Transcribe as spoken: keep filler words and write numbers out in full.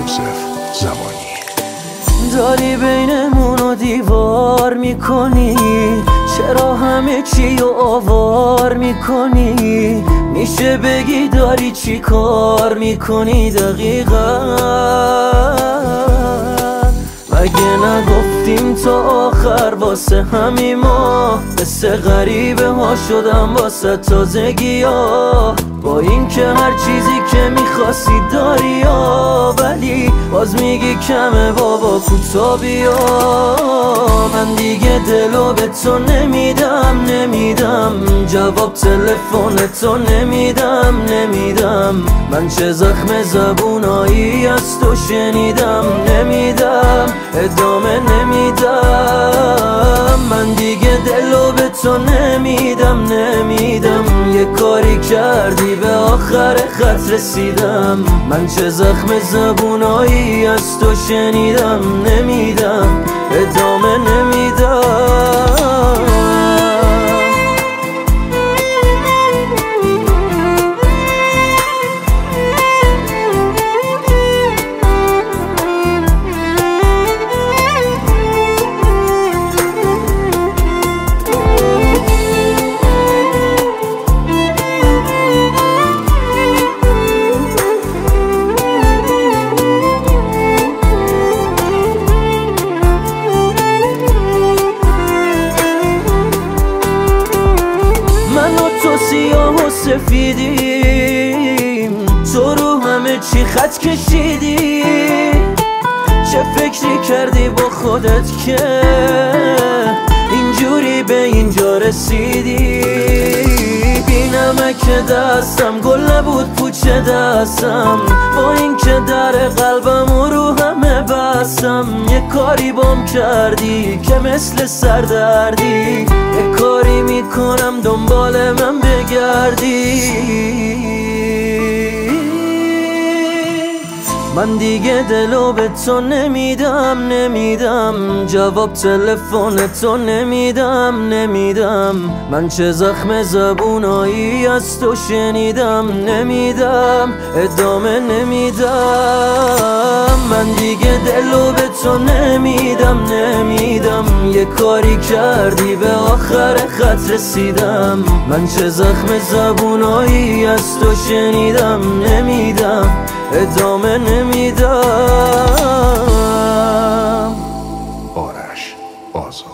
یوسف زمانی. داری بینمونو دیوار میکنی، چرا همه چی رو آوار میکنی؟ میشه بگی داری چی کار میکنی دقیقا؟ مگه نگفتیم تا آخر واسه همین ما؟ مثل غریبه ها شدم واسه تازگی ها، با این که هر چیزی که میخواستی داری ها، ولی باز میگی کمه بابا کوتا بیا. من دیگه دلو به تو نمیدم نمیدم، جواب تلفن تو نمیدم نمیدم. من چه زخم زبونایی از تو شنیدم نمیدم، ادامه نمیدم. من دیگه دلو به تو نمیدم نمیدم، یه کاری کردی به آخر خط رسیدم. من چه زخم زبونایی از تو شنیدم نمیدم، ادامه نمیدم. سیاه و سفیدیم، تو رو همه چی خط کشیدی. چه فکری کردی با خودت که اینجوری به اینجا رسیدی؟ بی نمک دستم گل نبود پوچه دستم، با این که در قلبم و رو همه بستم. یه کاری بام کردی که مثل سردردی، یه کاری میکنم دنبال من بگردی. من دیگه دلو به تو نمیدم نمیدم، جواب تلفن تو نمیدم نمیدم. من چه زخم زبونایی از تو شنیدم نمیدم، ادامه نمیدم. من دیگه دلو به تو نمیدم نمیدم، یه کاری کردی به آخر خط رسیدم. من چه زخم زبونایی از تو شنیدم نمیدم، ادامه نمیدم. آرش آزاد.